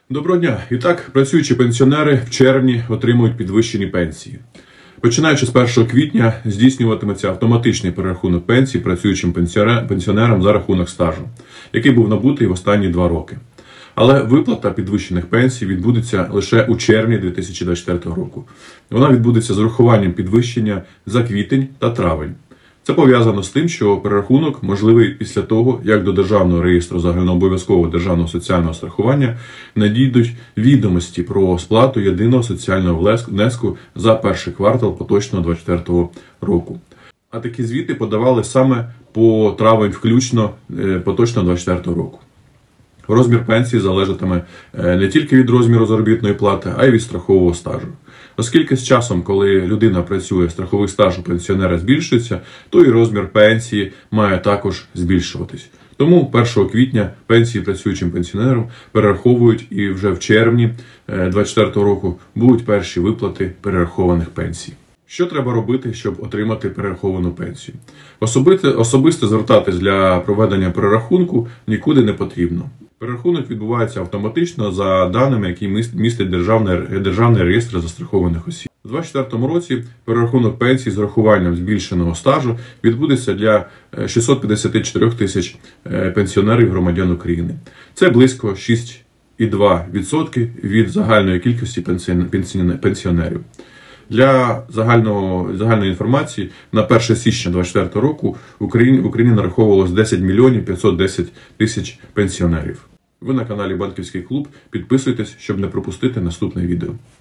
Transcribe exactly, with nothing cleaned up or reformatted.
Доброго дня! І так, працюючі пенсіонери в червні отримують підвищені пенсії. Починаючи з першого квітня здійснюватиметься автоматичний перерахунок пенсій працюючим пенсіонерам за рахунок стажу, який був набутий в останні два роки. Але виплата підвищених пенсій відбудеться лише у червні дві тисячі двадцять четвертого року. Вона відбудеться з урахуванням підвищення за квітень та травень. Це пов'язано з тим, що перерахунок можливий після того, як до Державного реєстру загальнообов'язкового державного соціального страхування надійдуть відомості про сплату єдиного соціального внеску за перший квартал поточного двадцять четвертого року. А такі звіти подавали саме по травень включно поточного двадцять четвертого року. Розмір пенсії залежатиме не тільки від розміру заробітної плати, а й від страхового стажу. Оскільки з часом, коли людина працює, страховий стаж у пенсіонера збільшується, то і розмір пенсії має також збільшуватись. Тому першого квітня пенсії працюючим пенсіонерам перераховують, і вже в червні двадцять четвертого року будуть перші виплати перерахованих пенсій. Що треба робити, щоб отримати перераховану пенсію? Особисто, особисто звертатись для проведення перерахунку нікуди не потрібно. Перерахунок відбувається автоматично за даними, які містить Державний, Державний реєстр застрахованих осіб. У двадцять четвертому році перерахунок пенсій з урахуванням збільшеного стажу відбудеться для шістсот п'ятдесят чотири тисяч пенсіонерів громадян України. Це близько шість цілих дві десятих відсотка від загальної кількості пенсіонерів. Для загального, загальної інформації, на перше січня двадцять четвертого року в Україні, в Україні нараховувалось десять мільйонів п'ятсот десять тисяч пенсіонерів. Ви на каналі Банківський клуб. Підписуйтесь, щоб не пропустити наступне відео.